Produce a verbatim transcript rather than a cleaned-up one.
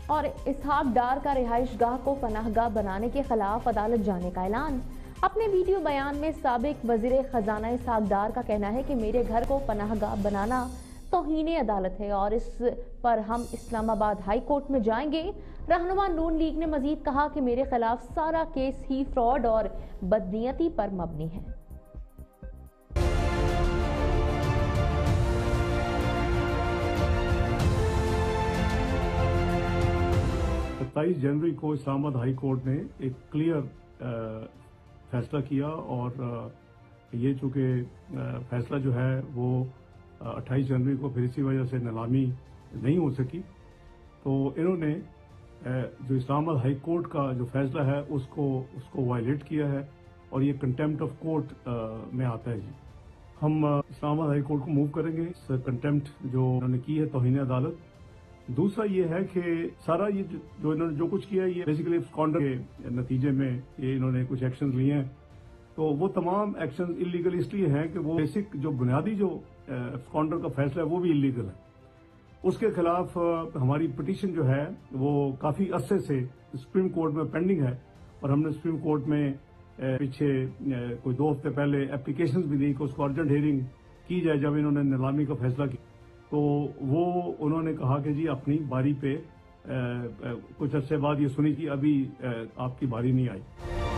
اور اسحاق ڈار کا رہائش گاہ کو پناہ گاہ بنانے کے خلاف عدالت جانے کا اعلان۔ اپنے ویڈیو بیان میں سابق وزیر خزانہ اسحاق ڈار کا کہنا ہے کہ میرے گھر کو پناہ گاہ بنانا توہین عدالت ہے اور اس پر ہم اسلام آباد ہائی کورٹ میں جائیں گے۔ رہنما نون لیگ نے مزید کہا کہ میرے خلاف سارا کیس ہی فراڈ اور بدنیتی پر مبنی ہے۔ ستائیس جنوری کو اسلام آباد ہائی کورٹ نے ایک کلیئر فیصلہ کیا اور یہ چونکہ فیصلہ جو ہے وہ اٹھائیس جنوری کو پھر اسی وجہ سے نیلامی نہیں ہو سکی، تو انہوں نے جو اسلام آباد ہائی کورٹ کا جو فیصلہ ہے اس کو اس کو وائلیٹ کیا ہے اور یہ کنٹیمپٹ آف کورٹ میں آتا ہے۔ جی ہم اسلام آباد ہائی کورٹ کو موو کریں گے اس کنٹیمپٹ جو انہوں نے کی ہے توہین عدالت۔ دوسرا یہ ہے کہ سارا یہ جو انہوں نے جو کچھ کیا ہے یہ بیسیکلی اسکانڈر کے نتیجے میں یہ انہوں نے کچھ ایکشنز لیے ہیں، تو وہ تمام ایکشنز انلیگل اس لیے ہیں کہ وہ بیسک جو بنیادی جو اسکانڈر کا فیصلہ ہے وہ بھی انلیگل ہے۔ اس کے خلاف ہماری پٹیشن جو ہے وہ کافی عرصے سے سپریم کورٹ میں پینڈنگ ہے اور ہم نے سپریم کورٹ میں پیچھے کوئی دو ہفتے پہلے اپلیکیشنز بھی دی کہ اس کو ارجنٹ ہیئرنگ کی جائے جب انہوں نے نیلامی کا فیصلہ کیا، تو وہ انہوں نے کہا کہ جی اپنی باری پہ کچھ عرصے بعد یہ سنی کہ ابھی آپ کی باری نہیں آئی۔